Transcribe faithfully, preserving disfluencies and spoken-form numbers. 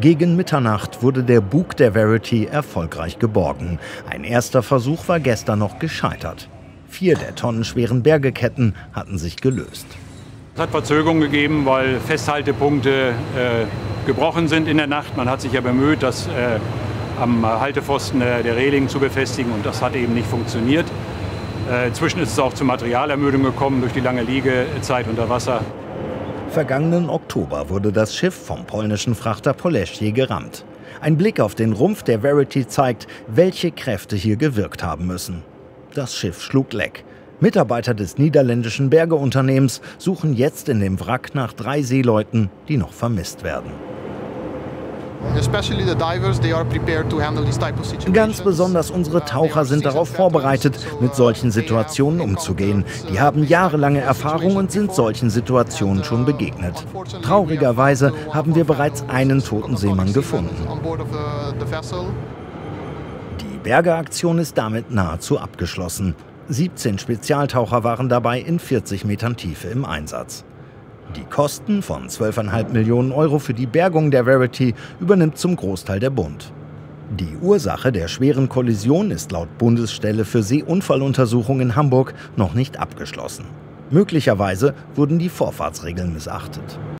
Gegen Mitternacht wurde der Bug der Verity erfolgreich geborgen. Ein erster Versuch war gestern noch gescheitert. Vier der tonnenschweren Bergeketten hatten sich gelöst. Es hat Verzögerungen gegeben, weil Festhaltepunkte äh, gebrochen sind in der Nacht. Man hat sich ja bemüht, das äh, am Haltepfosten äh, der Reling zu befestigen, und das hat eben nicht funktioniert. Äh, inzwischen ist es auch zu Materialermüdung gekommen durch die lange Liegezeit unter Wasser. Vergangenen Oktober wurde das Schiff vom polnischen Frachter Poleskie gerammt. Ein Blick auf den Rumpf der Verity zeigt, welche Kräfte hier gewirkt haben müssen. Das Schiff schlug Leck. Mitarbeiter des niederländischen Bergeunternehmens suchen jetzt in dem Wrack nach drei Seeleuten, die noch vermisst werden. Ganz besonders unsere Taucher sind darauf vorbereitet, mit solchen Situationen umzugehen. Die haben jahrelange Erfahrung und sind solchen Situationen schon begegnet. Traurigerweise haben wir bereits einen toten Seemann gefunden. Die Bergeaktion ist damit nahezu abgeschlossen. siebzehn Spezialtaucher waren dabei in vierzig Metern Tiefe im Einsatz. Die Kosten von zwölf Komma fünf Millionen Euro für die Bergung der Verity übernimmt zum Großteil der Bund. Die Ursache der schweren Kollision ist laut Bundesstelle für Seeunfalluntersuchung in Hamburg noch nicht abgeschlossen. Möglicherweise wurden die Vorfahrtsregeln missachtet.